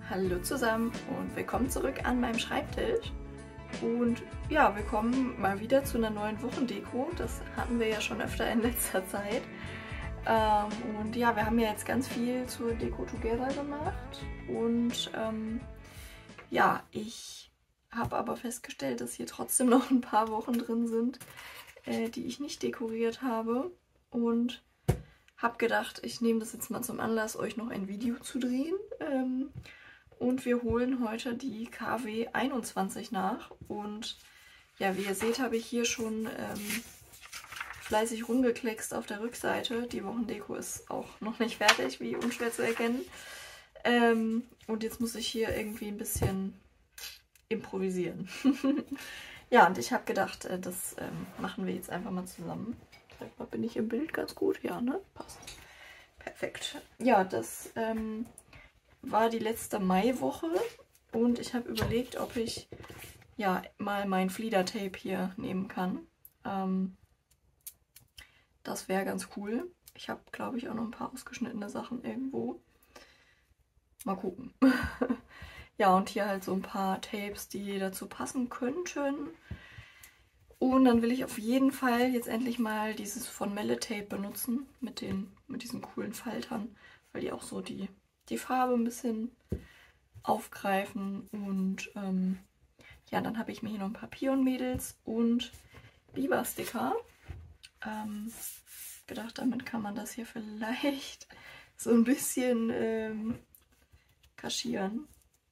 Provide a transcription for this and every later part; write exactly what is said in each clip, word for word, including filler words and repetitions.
Hallo zusammen und willkommen zurück an meinem Schreibtisch. Und ja, willkommen mal wieder zu einer neuen Wochendeko. Das hatten wir ja schon öfter in letzter Zeit. Ähm, und ja, wir haben ja jetzt ganz viel zur Deko Together gemacht. Und ähm, ja, ich habe aber festgestellt, dass hier trotzdem noch ein paar Wochen drin sind, äh, die ich nicht dekoriert habe. Und habe gedacht, ich nehme das jetzt mal zum Anlass, euch noch ein Video zu drehen. Ähm, und wir holen heute die K W einundzwanzig nach. Und ja, wie ihr seht, habe ich hier schon ähm, fleißig rumgekleckst auf der Rückseite. Die Wochendeko ist auch noch nicht fertig, wie unschwer zu erkennen. Ähm, und jetzt muss ich hier irgendwie ein bisschen improvisieren. Ja, und ich habe gedacht, äh, das ähm, machen wir jetzt einfach mal zusammen. Sag mal, bin ich im Bild ganz gut? Ja, ne? Passt. Perfekt. Ja, das ähm, war die letzte Maiwoche und ich habe überlegt, ob ich ja mal mein Fliedertape hier nehmen kann. Ähm, das wäre ganz cool. Ich habe, glaube ich, auch noch ein paar ausgeschnittene Sachen irgendwo. Mal gucken. Ja, und hier halt so ein paar Tapes, die dazu passen könnten. Und dann will ich auf jeden Fall jetzt endlich mal dieses von Melle Tape benutzen mit, den, mit diesen coolen Faltern, weil die auch so die, die Farbe ein bisschen aufgreifen. Und ähm, ja, dann habe ich mir hier noch ein paar Pion-Mädels und Biber-Sticker. Ähm, gedacht, damit kann man das hier vielleicht so ein bisschen ähm, kaschieren.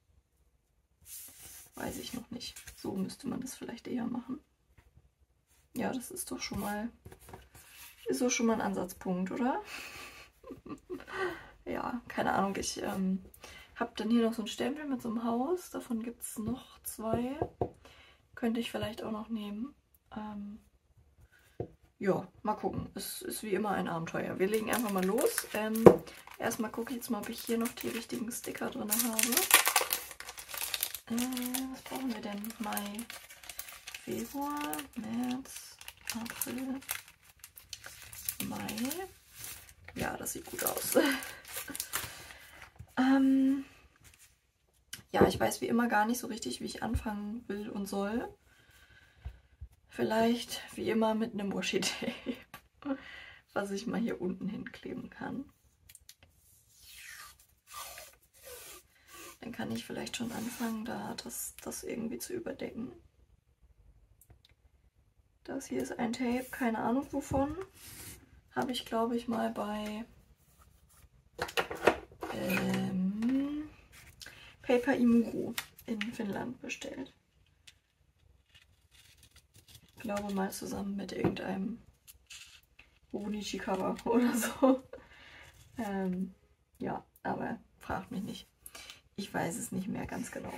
Weiß ich noch nicht. So müsste man das vielleicht eher machen. Ja, das ist doch schon mal, ist doch schon mal ein Ansatzpunkt, oder? Ja, keine Ahnung. Ich ähm, habe dann hier noch so einen Stempel mit so einem Haus. Davon gibt es noch zwei. Könnte ich vielleicht auch noch nehmen. Ähm, ja, mal gucken. Es ist wie immer ein Abenteuer. Wir legen einfach mal los. Ähm, erstmal gucke ich jetzt mal, ob ich hier noch die richtigen Sticker drin habe. Äh, was brauchen wir denn? Mai, Februar, März, April, Mai. Ja, das sieht gut aus. ähm, ja, ich weiß wie immer gar nicht so richtig, wie ich anfangen will und soll. Vielleicht wie immer mit einem Washi-Tape, was ich mal hier unten hinkleben kann. Dann kann ich vielleicht schon anfangen, da das, das irgendwie zu überdecken. Das hier ist ein Tape, keine Ahnung wovon. Habe ich, glaube ich, mal bei ähm, Paper Imuro in Finnland bestellt. Ich glaube mal zusammen mit irgendeinem Honichi-Cover oder so. ähm, ja, aber fragt mich nicht. Ich weiß es nicht mehr ganz genau.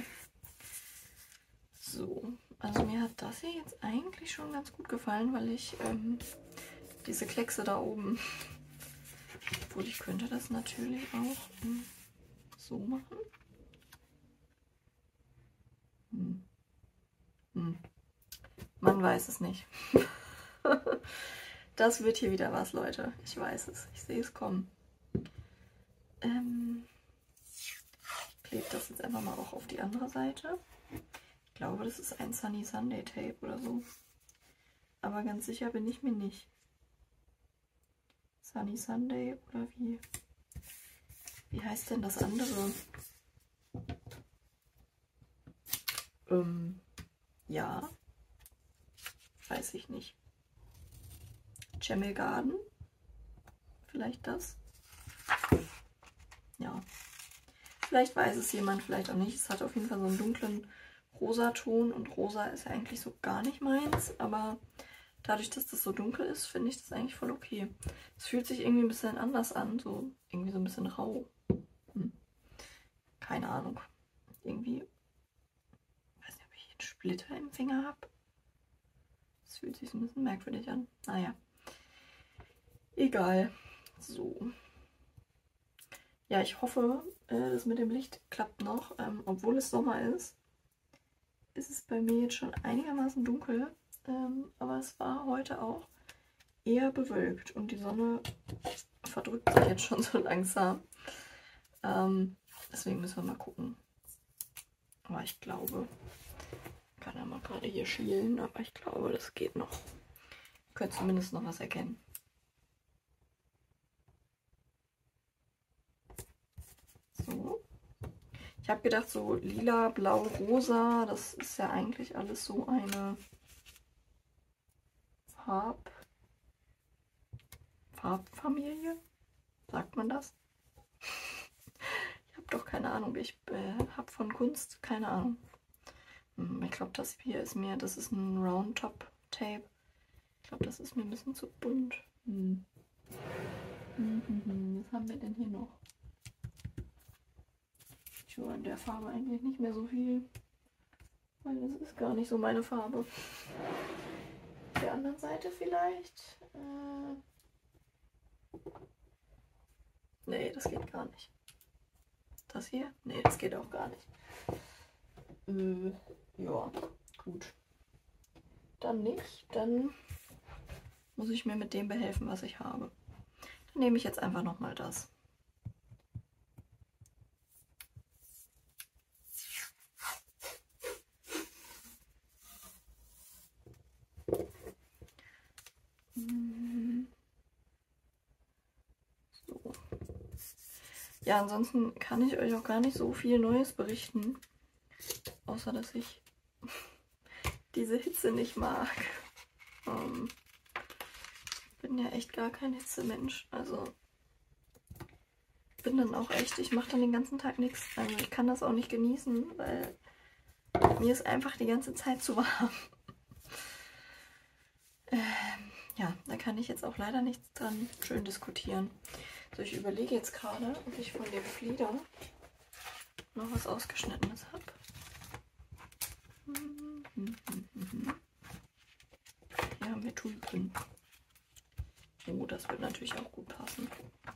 So, also mir hat das hier jetzt eigentlich schon ganz gut gefallen, weil ich ähm, diese Kleckse da oben, obwohl ich könnte das natürlich auch hm, so machen. Hm. Hm. Man weiß es nicht. Das wird hier wieder was, Leute. Ich weiß es. Ich sehe es kommen. Ähm, ich klebe das jetzt einfach mal auch auf die andere Seite. Ich glaube, das ist ein Sunny Sunday Tape oder so. Aber ganz sicher bin ich mir nicht. Sunny Sunday oder wie? Wie heißt denn das andere? Ähm, ja. Weiß ich nicht. Camel Garden? Vielleicht das? Ja. Vielleicht weiß es jemand, vielleicht auch nicht. Es hat auf jeden Fall so einen dunklen Rosaton und rosa ist ja eigentlich so gar nicht meins, aber dadurch, dass das so dunkel ist, finde ich das eigentlich voll okay. Es fühlt sich irgendwie ein bisschen anders an, so irgendwie so ein bisschen rau. Hm. Keine Ahnung. Irgendwie, ich weiß nicht, ob ich einen Splitter im Finger habe. Das fühlt sich so ein bisschen merkwürdig an. Naja. Egal. So. Ja, ich hoffe, äh, das mit dem Licht klappt noch. Ähm, obwohl es Sommer ist, ist es bei mir jetzt schon einigermaßen dunkel. Ähm, aber es war heute auch eher bewölkt und die Sonne verdrückt sich jetzt schon so langsam. Ähm, deswegen müssen wir mal gucken, Aber ich glaube, ich kann ja mal gerade hier schielen, aber ich glaube, das geht noch. Ihr könnt zumindest noch was erkennen. So. Ich habe gedacht, so lila, blau, rosa, das ist ja eigentlich alles so eine Farb... Farbfamilie? Sagt man das? Ich habe doch keine Ahnung. Ich äh, habe von Kunst keine Ahnung. Hm, ich glaube, das hier ist mir, das ist ein Round Top Tape. Ich glaube, das ist mir ein bisschen zu bunt. Hm. Hm, hm, hm. Was haben wir denn hier noch? Ich höre in der Farbe eigentlich nicht mehr so viel. Weil das ist gar nicht so meine Farbe. Auf der anderen Seite vielleicht. Äh nee, das geht gar nicht. Das hier? Nee, das geht auch gar nicht. Äh, ja, gut. Dann nicht. Dann muss ich mir mit dem behelfen, was ich habe. Dann nehme ich jetzt einfach nochmal das. So. Ja, ansonsten kann ich euch auch gar nicht so viel Neues berichten. Außer, dass ich diese Hitze nicht mag. Ähm, bin ja echt gar kein Hitzemensch. Also bin dann auch echt, ich mache dann den ganzen Tag nichts. Also ich kann das auch nicht genießen, weil mir ist einfach die ganze Zeit zu warm. Ähm, ja, da kann ich jetzt auch leider nichts dran schön diskutieren. So, ich überlege jetzt gerade, ob ich von dem Flieder noch was Ausgeschnittenes habe. Hier haben wir Tulpen. Oh, das wird natürlich auch gut passen.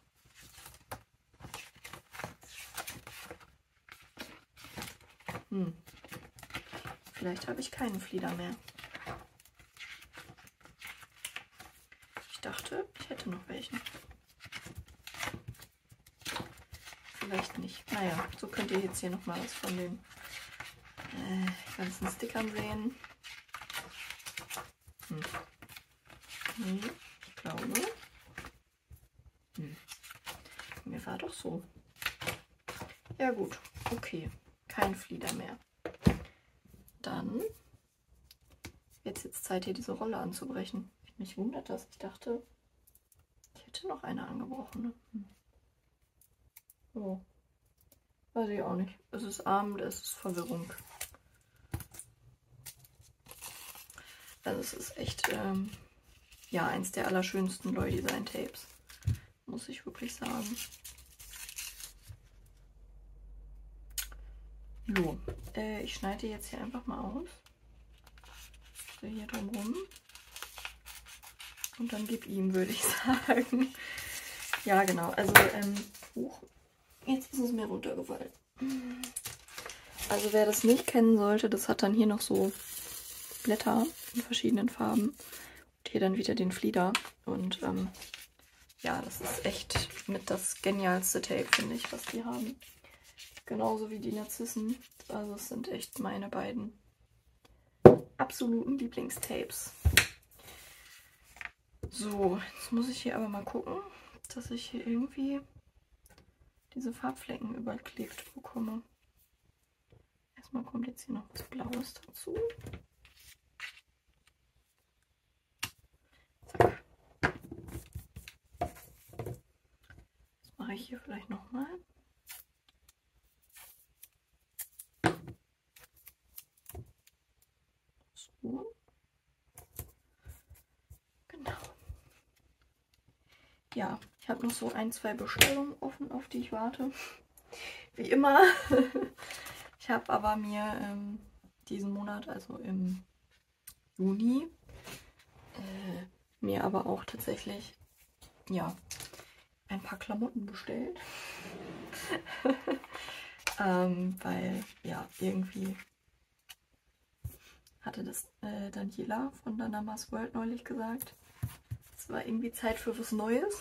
Hm. Vielleicht habe ich keinen Flieder mehr. Ich dachte, ich hätte noch welchen. Vielleicht nicht. Naja, so könnt ihr jetzt hier nochmal was von den äh, ganzen Stickern sehen. Hm. Nee, ich glaube. Hm. Mir war doch so. Ja gut, okay. Kein Flieder mehr. Dann wird es jetzt Zeit, hier diese Rolle anzubrechen. Mich wundert das. Ich dachte, ich hätte noch eine angebrochene. Hm. Oh. Weiß ich auch nicht. Es ist Abend, es ist Verwirrung. Also es ist echt, ähm, ja, eins der allerschönsten Loy Design Tapes. Muss ich wirklich sagen. So, äh, ich schneide jetzt hier einfach mal aus. So hier drumherum. Und dann gib ihm, würde ich sagen. Ja, genau. Also, ähm, hoch. Jetzt ist es mir runtergefallen. Also, wer das nicht kennen sollte, das hat dann hier noch so Blätter in verschiedenen Farben. Und hier dann wieder den Flieder. Und, ähm, ja, das ist echt mit das genialste Tape, finde ich, was die haben. Genauso wie die Narzissen. Also, es sind echt meine beiden absoluten Lieblingstapes. So, jetzt muss ich hier aber mal gucken, dass ich hier irgendwie diese Farbflecken überklebt bekomme. Erstmal kommt jetzt hier noch was Blaues dazu. Zack. Das mache ich hier vielleicht nochmal. So. Genau. Ja, ich habe noch so ein, zwei Bestellungen offen, auf die ich warte. Wie immer. Ich habe aber mir ähm, diesen Monat, also im Juni, äh, mir aber auch tatsächlich, ja, ein paar Klamotten bestellt. ähm, weil, ja, irgendwie hatte das äh, Daniela von Danamas World neulich gesagt. Es war irgendwie Zeit für was Neues.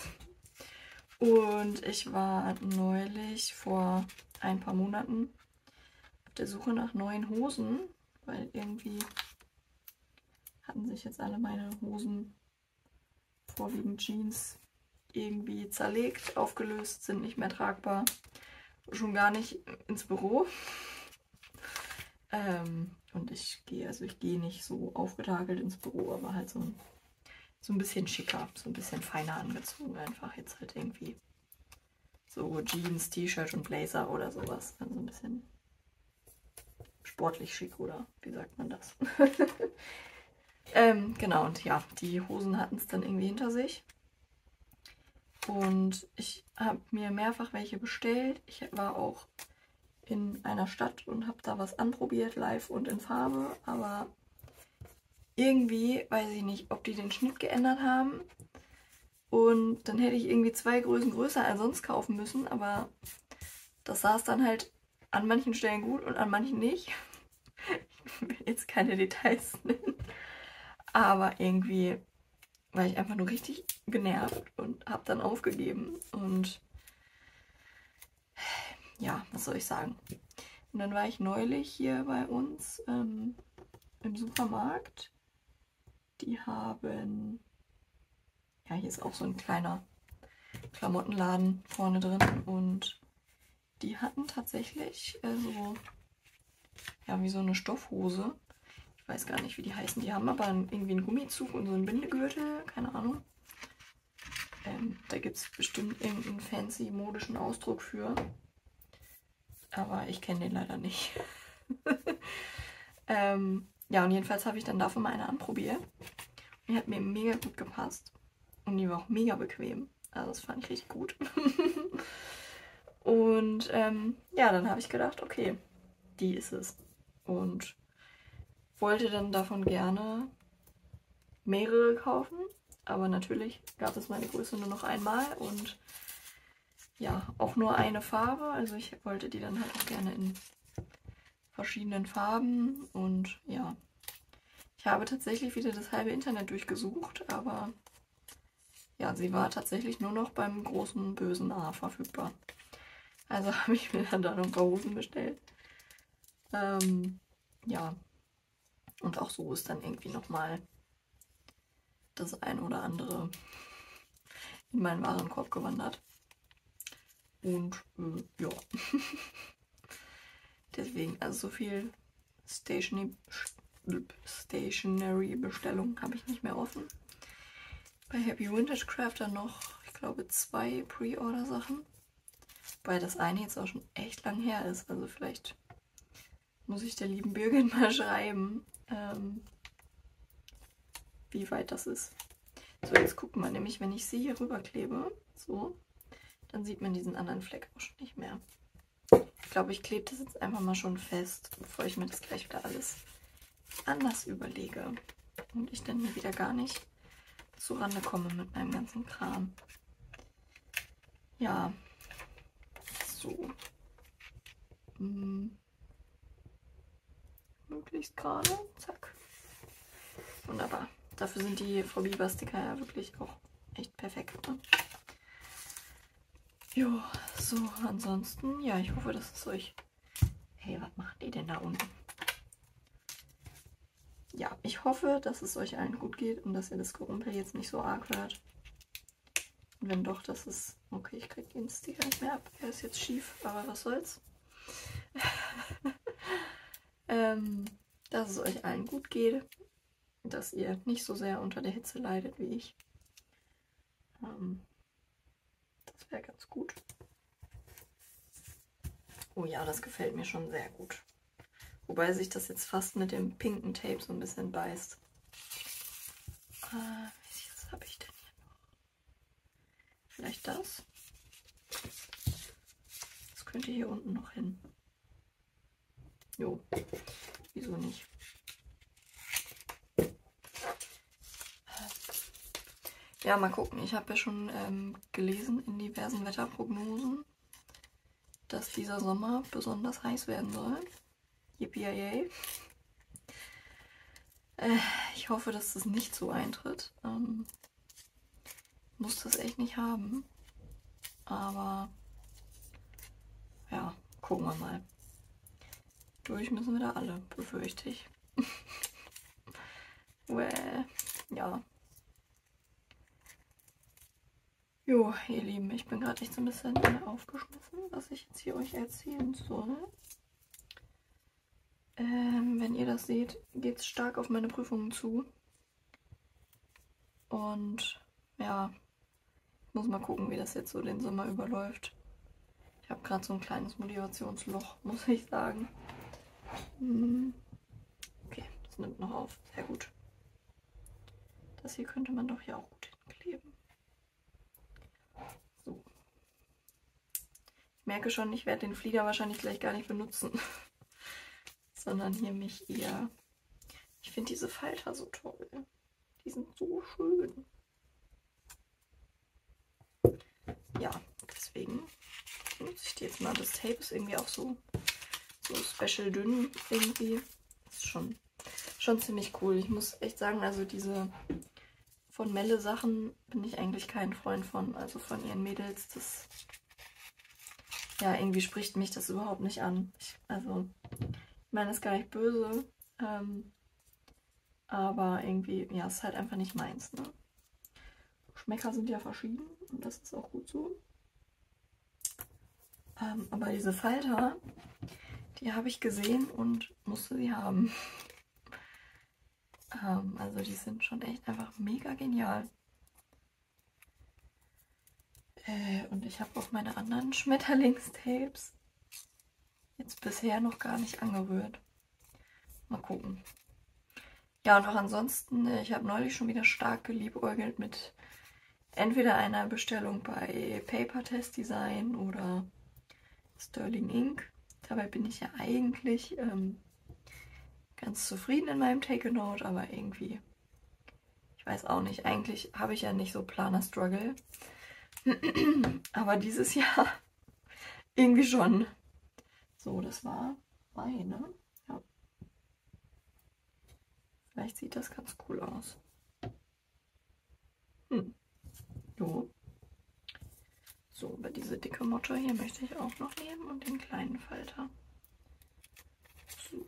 Und ich war neulich vor ein paar Monaten auf der Suche nach neuen Hosen, weil irgendwie hatten sich jetzt alle meine Hosen, vorwiegend Jeans, irgendwie zerlegt, aufgelöst, sind nicht mehr tragbar. Schon gar nicht ins Büro. Ähm, und ich gehe, also ich gehe nicht so aufgetakelt ins Büro, aber halt so ein, so ein bisschen schicker, so ein bisschen feiner angezogen einfach. Jetzt halt irgendwie so Jeans, T-Shirt und Blazer oder sowas. Also ein bisschen sportlich schick, oder wie sagt man das? ähm, genau, und ja, die Hosen hatten es dann irgendwie hinter sich. Und ich habe mir mehrfach welche bestellt. Ich war auch in einer Stadt und habe da was anprobiert, live und in Farbe. Aber irgendwie, weiß ich nicht, ob die den Schnitt geändert haben. Und dann hätte ich irgendwie zwei Größen größer als sonst kaufen müssen. Aber das saß dann halt an manchen Stellen gut und an manchen nicht. Ich will jetzt keine Details nennen. Aber irgendwie war ich einfach nur richtig genervt und habe dann aufgegeben. Und ja, was soll ich sagen? Und dann war ich neulich hier bei uns ähm, im Supermarkt. Die haben, ja, hier ist auch so ein kleiner Klamottenladen vorne drin und die hatten tatsächlich äh, so, ja, wie so eine Stoffhose. Ich weiß gar nicht, wie die heißen. Die haben aber irgendwie einen Gummizug und so einen Bindegürtel, keine Ahnung. Ähm, da gibt es bestimmt irgendeinen fancy modischen Ausdruck für. Aber ich kenne den leider nicht. ähm, ja, und jedenfalls habe ich dann davon mal eine anprobiert. Die hat mir mega gut gepasst. Und die war auch mega bequem. Also das fand ich richtig gut. Und ähm, ja, dann habe ich gedacht, okay, die ist es. Und wollte dann davon gerne mehrere kaufen. Aber natürlich gab es meine Größe nur noch einmal und ja, auch nur eine Farbe. Also ich wollte die dann halt auch gerne in verschiedenen Farben. Und ja, ich habe tatsächlich wieder das halbe Internet durchgesucht, aber ja, sie war tatsächlich nur noch beim großen bösen A verfügbar. Also habe ich mir dann da noch ein paar Hosen bestellt. Ähm, ja, und auch so ist dann irgendwie nochmal das ein oder andere in meinen Warenkorb gewandert. Und äh, ja, deswegen, also so viel Stationary, Stationary Bestellung habe ich nicht mehr offen. Bei Happy Vintage Crafter noch, ich glaube, zwei Pre-Order-Sachen. Weil das eine jetzt auch schon echt lang her ist. Also vielleicht muss ich der lieben Birgit mal schreiben, ähm, wie weit das ist. So, jetzt gucken wir nämlich, wenn ich sie hier rüberklebe, so, dann sieht man diesen anderen Fleck auch schon nicht mehr. Ich glaube, ich klebe das jetzt einfach mal schon fest, bevor ich mir das gleich wieder alles anders überlege. Und ich dann hier wieder gar nicht zurande komme mit meinem ganzen Kram. Ja, so. Hm. Möglichst gerade. Zack. Wunderbar. Dafür sind die Frau Biber Sticker ja wirklich auch echt perfekt. Ne? Jo, so, ansonsten, ja, ich hoffe, dass es euch... Hey, was macht ihr denn da unten? Ja, ich hoffe, dass es euch allen gut geht und dass ihr das Gerumpel jetzt nicht so arg hört. Und wenn doch, dass es... Okay, ich kriege den Sticker nicht mehr ab. Er ist jetzt schief, aber was soll's. ähm, dass es euch allen gut geht. Dass ihr nicht so sehr unter der Hitze leidet wie ich. Ähm, das wäre ganz gut. Oh ja, das gefällt mir schon sehr gut. Wobei sich das jetzt fast mit dem pinken Tape so ein bisschen beißt. Äh, was habe ich denn hier noch? Vielleicht das? Das könnte hier unten noch hin. Jo, wieso nicht? Ja, mal gucken. Ich habe ja schon ähm, gelesen in diversen Wetterprognosen, dass dieser Sommer besonders heiß werden soll. Yippie-yay. Äh, ich hoffe, dass das nicht so eintritt. Ähm, muss das echt nicht haben. Aber ja, gucken wir mal. durch müssen wir da alle, befürchte ich. well, ja. Jo, ihr Lieben, ich bin gerade echt so ein bisschen aufgeschmissen, was ich jetzt hier euch erzählen soll. Ähm, wenn ihr das seht, geht es stark auf meine Prüfungen zu. Und ja, ich muss mal gucken, wie das jetzt so den Sommer überläuft. Ich habe gerade so ein kleines Motivationsloch, muss ich sagen. Hm. Okay, das nimmt noch auf. Sehr gut. Das hier könnte man doch hier auch gut hinkleben. So. Ich merke schon, ich werde den Flieder wahrscheinlich gleich gar nicht benutzen. Sondern hier mich eher... Ich finde diese Falter so toll. Die sind so schön. Ja, deswegen nutze ich die jetzt mal. Das Tape ist irgendwie auch so, so special dünn irgendwie. Das ist schon, schon ziemlich cool. Ich muss echt sagen, also diese von Melle Sachen bin ich eigentlich kein Freund von. Also von ihren Mädels, das... Ja, irgendwie spricht mich das überhaupt nicht an. Ich, also, ich meine, das ist gar nicht böse. Ähm, aber irgendwie, ja, ist halt einfach nicht meins, ne? Geschmäcker sind ja verschieden und das ist auch gut so. Ähm, aber diese Falter, die habe ich gesehen und musste sie haben. ähm, also die sind schon echt einfach mega genial. Äh, und ich habe auch meine anderen Schmetterlingstapes jetzt bisher noch gar nicht angerührt. Mal gucken. Ja, und auch ansonsten, ich habe neulich schon wieder stark geliebäugelt mit entweder einer Bestellung bei Paper Test Design oder Sterling Ink. Dabei bin ich ja eigentlich ähm, ganz zufrieden in meinem Take-A-Note, aber irgendwie, ich weiß auch nicht, eigentlich habe ich ja nicht so Planer-Struggle. Aber dieses Jahr irgendwie schon. So, das war Mai, ne? Ja. Vielleicht sieht das ganz cool aus. Hm. Jo. So, aber diese dicke Motte hier möchte ich auch noch nehmen und den kleinen Falter. So.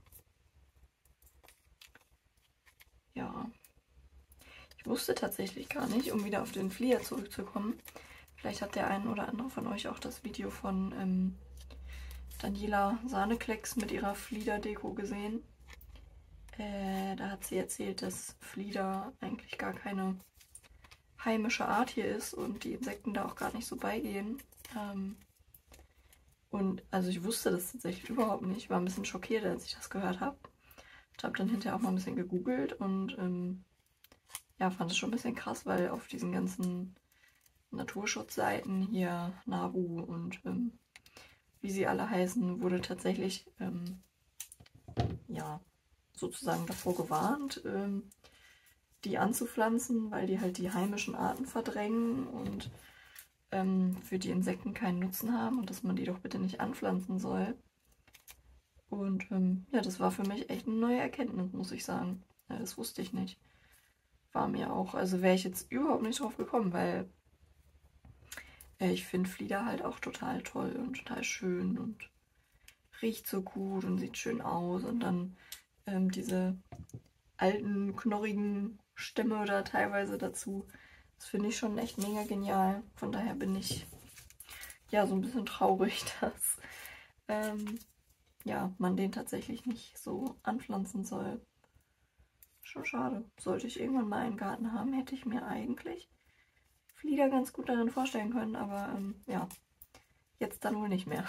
Ja. Ich wusste tatsächlich gar nicht, um wieder auf den Flieger zurückzukommen. Vielleicht hat der ein oder andere von euch auch das Video von ähm, Daniela Sahneklecks mit ihrer Flieder-Deko gesehen. Äh, da hat sie erzählt, dass Flieder eigentlich gar keine heimische Art hier ist und die Insekten da auch gar nicht so beigehen. Ähm, und also ich wusste das tatsächlich überhaupt nicht. Ich war ein bisschen schockiert, als ich das gehört habe. Ich habe dann hinterher auch mal ein bisschen gegoogelt und ähm, ja, fand es schon ein bisschen krass, weil auf diesen ganzen Naturschutzseiten hier, NABU und ähm, wie sie alle heißen, wurde tatsächlich ähm, ja, sozusagen davor gewarnt, ähm, die anzupflanzen, weil die halt die heimischen Arten verdrängen und ähm, für die Insekten keinen Nutzen haben und dass man die doch bitte nicht anpflanzen soll. Und ähm, ja, das war für mich echt eine neue Erkenntnis, muss ich sagen. Ja, das wusste ich nicht. War mir auch, also wäre ich jetzt überhaupt nicht drauf gekommen, weil äh, ich finde Flieder halt auch total toll und total schön und riecht so gut und sieht schön aus. Und dann ähm, diese alten, knorrigen Stämme da teilweise dazu. Das finde ich schon echt mega genial. Von daher bin ich ja so ein bisschen traurig, dass ähm, ja, man den tatsächlich nicht so anpflanzen soll. Schon schade. Sollte ich irgendwann mal einen Garten haben, hätte ich mir eigentlich Flieder ganz gut darin vorstellen können, aber ähm, ja, jetzt dann wohl nicht mehr.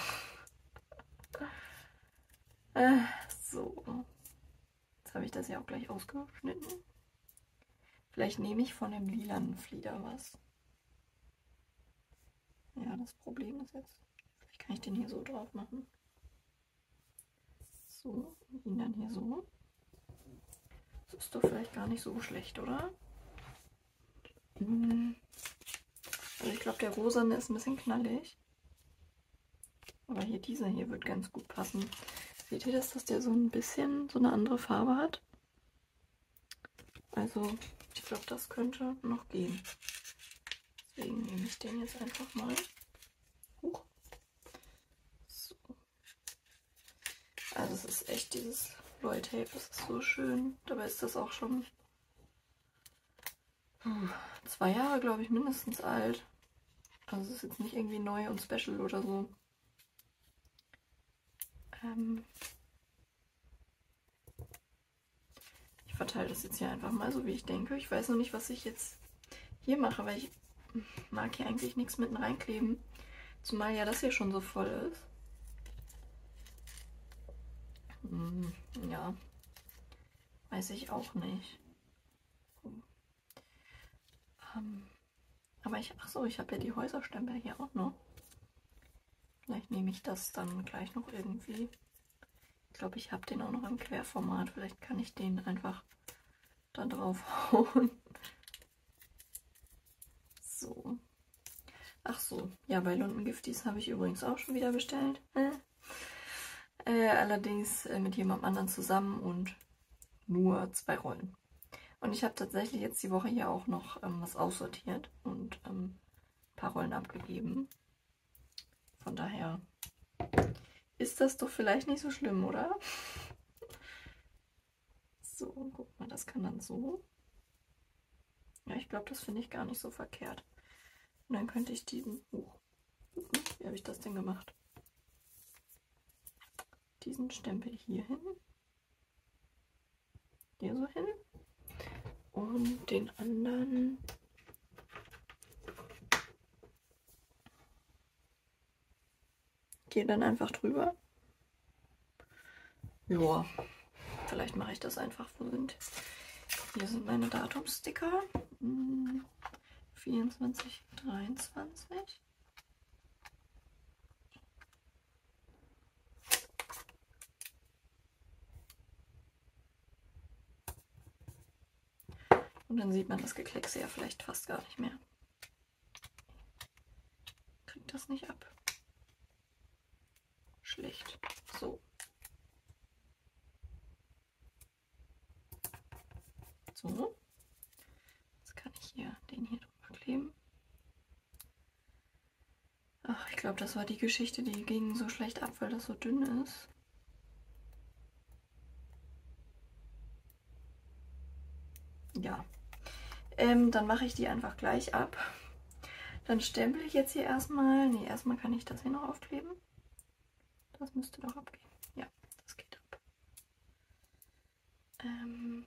äh, so. Jetzt habe ich das ja auch gleich ausgeschnitten. Vielleicht nehme ich von dem lilanen Flieder was. Ja, das Problem ist jetzt, vielleicht kann ich den hier so drauf machen. So, ihn dann hier so. Das ist doch vielleicht gar nicht so schlecht, oder? Also ich glaube, der rosane ist ein bisschen knallig. Aber hier dieser hier wird ganz gut passen. Seht ihr das, dass der so ein bisschen so eine andere Farbe hat? Also ich glaube, das könnte noch gehen. Deswegen nehme ich den jetzt einfach mal. Huch. So. Also das ist echt dieses Rolltape, das ist so schön. Dabei ist das auch schon puh, zwei Jahre, glaube ich, mindestens alt. Also es ist jetzt nicht irgendwie neu und special oder so. Ähm ich verteile das jetzt hier einfach mal so, wie ich denke. Ich weiß noch nicht, was ich jetzt hier mache, weil ich mag hier eigentlich nichts mitten reinkleben. Zumal ja das hier schon so voll ist. Hm, ja, weiß ich auch nicht. Ähm, aber ich, ach so, ich habe ja die Häuserstempel hier auch noch. Vielleicht nehme ich das dann gleich noch irgendwie. Ich glaube, ich habe den auch noch im Querformat. Vielleicht kann ich den einfach da drauf hauen. So. Ach so, ja, bei Lundengifties habe ich übrigens auch schon wieder bestellt. Äh, allerdings äh, mit jemandem anderen zusammen und nur zwei Rollen. Und ich habe tatsächlich jetzt die Woche hier auch noch ähm, was aussortiert und ähm, ein paar Rollen abgegeben. Von daher ist das doch vielleicht nicht so schlimm, oder? So, guck mal, das kann dann so. Ja, ich glaube, das finde ich gar nicht so verkehrt. Und dann könnte ich diesen... Uh, wie habe ich das denn gemacht? Diesen Stempel hier hin. Hier so hin. Und den anderen... Gehe dann einfach drüber. Ja, vielleicht mache ich das einfach. Wo sind... Hier sind meine Datumsticker. Hm, vierundzwanzig, dreiundzwanzig. Und dann sieht man das Gekleckse ja vielleicht fast gar nicht mehr. Kriegt das nicht ab. Schlecht. So. So. Jetzt kann ich hier den hier drüber kleben. Ach, ich glaube, das war die Geschichte, die ging so schlecht ab, weil das so dünn ist. Ja. Ähm, dann mache ich die einfach gleich ab. Dann stempel ich jetzt hier erstmal. Ne, erstmal kann ich das hier noch aufkleben. Das müsste doch abgehen. Ja, das geht ab. Ähm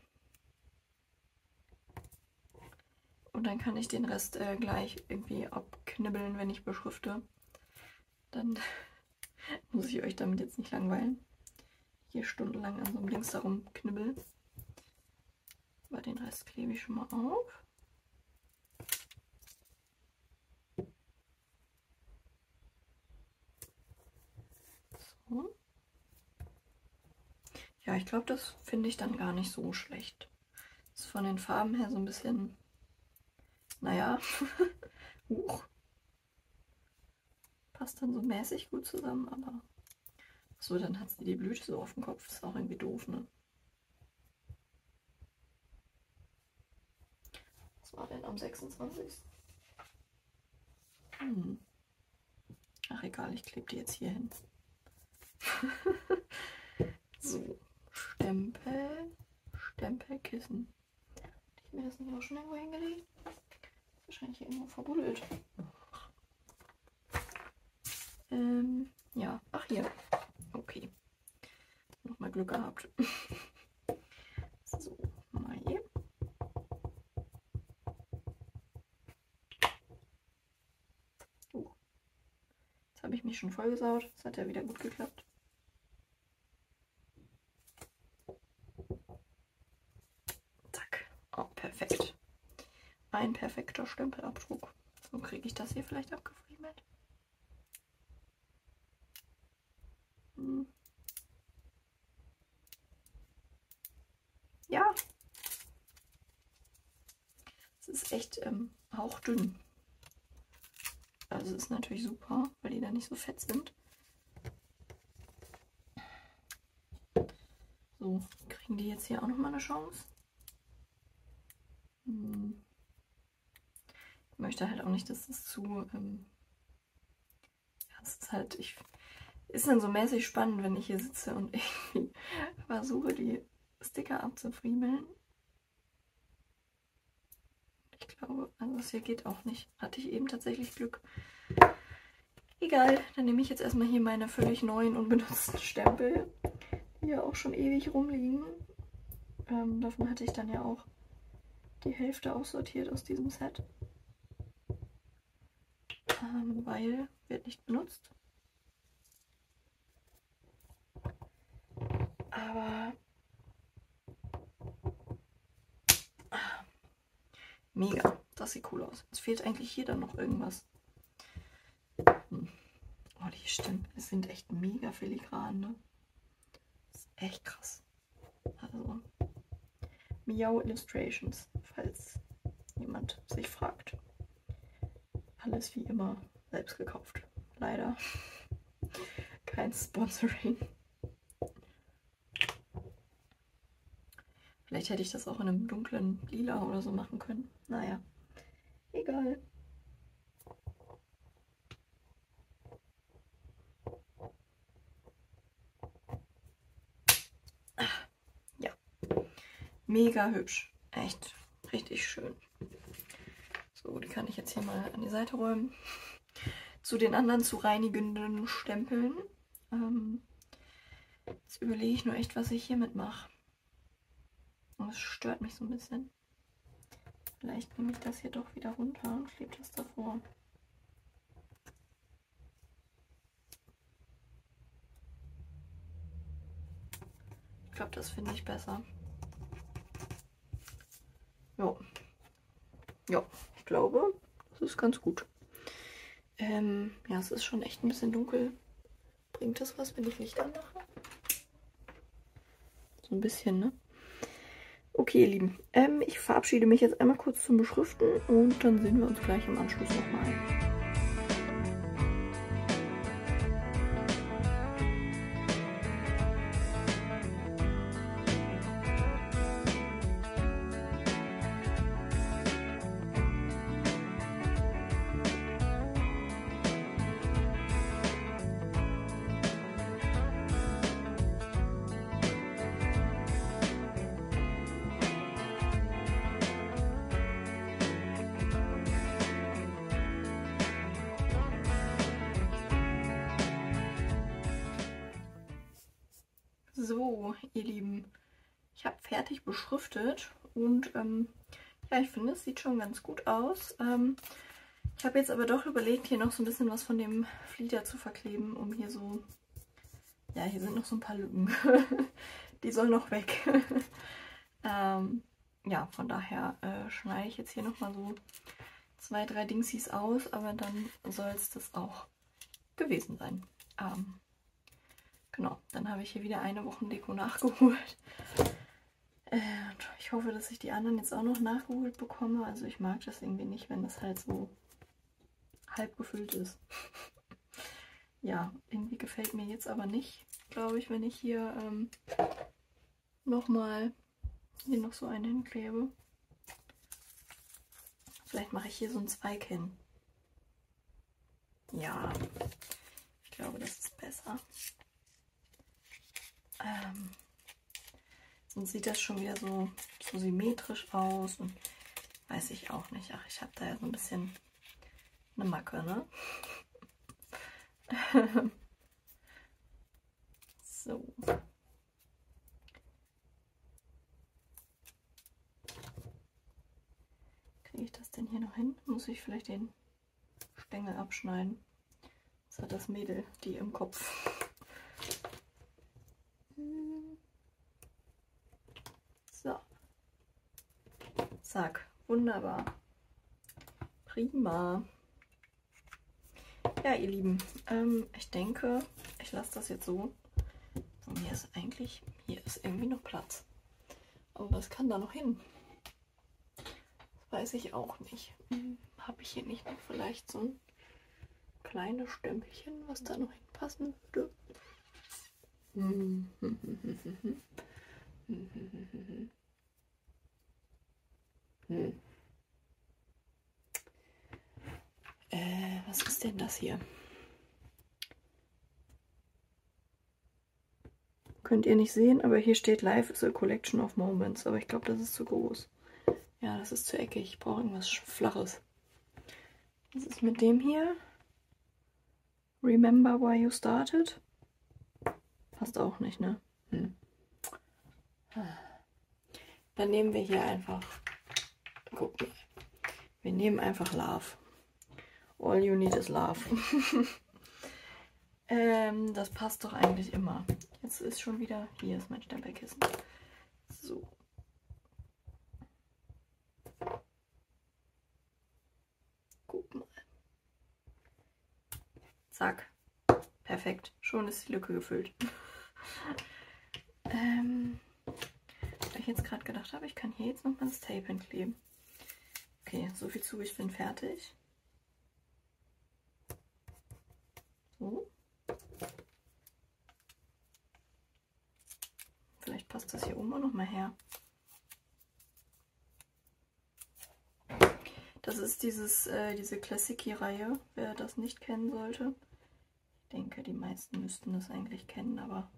Und dann kann ich den Rest äh, gleich irgendwie abknibbeln, wenn ich beschrifte. Dann muss ich euch damit jetzt nicht langweilen. Hier stundenlang an so einem Dings darum knibbeln. Aber den Rest klebe ich schon mal auf. So. Ja, ich glaube, das finde ich dann gar nicht so schlecht. Ist von den Farben her so ein bisschen, naja, huch. Passt dann so mäßig gut zusammen, aber so, dann hat sie die Blüte so auf dem Kopf. Das ist auch irgendwie doof, ne? Was war denn am sechsundzwanzigsten? Hm. Ach egal, ich klebe die jetzt hier hin. So, Stempel, Stempelkissen. Hätte ich mir das nicht auch schon irgendwo hingelegt? Ist wahrscheinlich irgendwo verbuddelt. Ähm, ja, ach hier. Okay. Nochmal Glück gehabt. So, mal hier. Uh. Jetzt habe ich mich schon vollgesaut. Das hat ja wieder gut geklappt. Zack. Oh, perfekt. Ein perfekter Stempelabdruck. So kriege ich das hier vielleicht abgefriemelt. Hm. Ja. Es ist echt ähm, hauchdünn. Also es ist natürlich super, weil die da nicht so fett sind. So, kriegen die jetzt hier auch nochmal eine Chance. Hm. Ich möchte halt auch nicht, dass das zu... Ähm, ja, es ist halt... Ich ist dann so mäßig spannend, wenn ich hier sitze und irgendwie versuche, die Sticker abzufriemeln. Ich glaube, also das hier geht auch nicht. Hatte ich eben tatsächlich Glück. Egal, dann nehme ich jetzt erstmal hier meine völlig neuen, unbenutzten Stempel, die ja auch schon ewig rumliegen. Ähm, davon hatte ich dann ja auch die Hälfte aussortiert aus diesem Set. Ähm, weil wird nicht benutzt. Aber ah, mega, das sieht cool aus. Es fehlt eigentlich hier dann noch irgendwas. Hm. Oh, die Stempel sind echt mega filigran, ne? Das ist echt krass. Also, Miao Illustrations, falls jemand sich fragt. Alles wie immer selbst gekauft. Leider kein Sponsoring. Vielleicht hätte ich das auch in einem dunklen Lila oder so machen können. Naja, egal. Ja, mega hübsch. Echt richtig schön. So, die kann ich jetzt hier mal an die Seite räumen. Zu den anderen zu reinigenden Stempeln. Ähm, jetzt überlege ich nur echt, was ich hiermit mache. Und es stört mich so ein bisschen. Vielleicht nehme ich das hier doch wieder runter und klebe das davor. Ich glaube, das finde ich besser. Ja. Ja, ich glaube, das ist ganz gut. Ähm, ja, es ist schon echt ein bisschen dunkel. Bringt das was, wenn ich Licht anmache? So ein bisschen, ne? Okay, ihr Lieben. Ähm, ich verabschiede mich jetzt einmal kurz zum Beschriften und dann sehen wir uns gleich im Anschluss nochmal. So, ihr Lieben, ich habe fertig beschriftet und ähm, ja, ich finde, es sieht schon ganz gut aus. Ähm, ich habe jetzt aber doch überlegt, hier noch so ein bisschen was von dem Flieder zu verkleben, um hier so, ja, hier sind noch so ein paar Lücken. Die sollen noch weg. ähm, ja, von daher äh, schneide ich jetzt hier nochmal so zwei, drei Dingsies aus, aber dann soll es das auch gewesen sein. Ähm, Genau, dann habe ich hier wieder eine Wochendeko nachgeholt. Äh, ich hoffe, dass ich die anderen jetzt auch noch nachgeholt bekomme. Also ich mag das irgendwie nicht, wenn das halt so halb gefüllt ist. Ja, irgendwie gefällt mir jetzt aber nicht, glaube ich, wenn ich hier ähm, nochmal hier noch so einen hinklebe. Vielleicht mache ich hier so einen Zweig hin. Ja, ich glaube, das ist besser. Ähm, sonst sieht das schon wieder so, so symmetrisch aus und weiß ich auch nicht. Ach, ich habe da ja so ein bisschen eine Macke, ne? So. Kriege ich das denn hier noch hin? Muss ich vielleicht den Stängel abschneiden? Das hat das Mädel, die im Kopf. So. Zack. Wunderbar. Prima. Ja, ihr Lieben, ähm, ich denke, ich lasse das jetzt so. Und hier ist eigentlich, hier ist irgendwie noch Platz. Aber was kann da noch hin? Das weiß ich auch nicht. Hm, habe ich hier nicht noch vielleicht so ein kleines Stempelchen, was da noch hinpassen würde? Hm. Hm. Äh, was ist denn das hier? Könnt ihr nicht sehen, aber hier steht Life is a collection of moments. Aber ich glaube, das ist zu groß. Ja, das ist zu eckig. Ich brauche irgendwas Flaches. Was ist mit dem hier? Remember why you started? Passt auch nicht, ne? Hm. Dann nehmen wir hier einfach, guck mal, wir nehmen einfach Love. All you need is love. ähm, das passt doch eigentlich immer. Jetzt ist schon wieder, hier ist mein Stempelkissen. So. Guck mal. Zack. Perfekt. Schon ist die Lücke gefüllt. ähm, weil ich jetzt gerade gedacht habe, ich kann hier jetzt noch mal das Tape hinkleben. Okay, so viel zu, ich bin fertig. So. Vielleicht passt das hier oben auch noch mal her. Das ist dieses, äh, diese Classic-Reihe, wer das nicht kennen sollte. Ich denke, die meisten müssten das eigentlich kennen, aber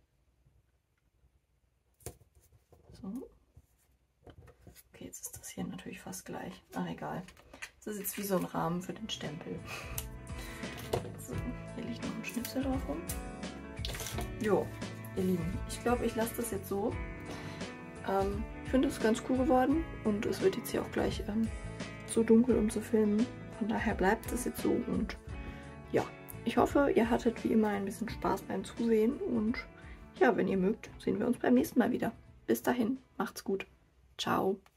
so. Okay, jetzt ist das hier natürlich fast gleich. Ach, egal. Das ist jetzt wie so ein Rahmen für den Stempel. So, hier liegt noch ein Schnipsel drauf rum. Jo, ihr Lieben, ich glaube, ich lasse das jetzt so. Ähm, ich finde es ganz cool geworden und es wird jetzt hier auch gleich ähm, so dunkel, um zu filmen. Von daher bleibt es jetzt so und ja, ich hoffe, ihr hattet wie immer ein bisschen Spaß beim Zusehen und ja, wenn ihr mögt, sehen wir uns beim nächsten Mal wieder. Bis dahin, macht's gut. Ciao.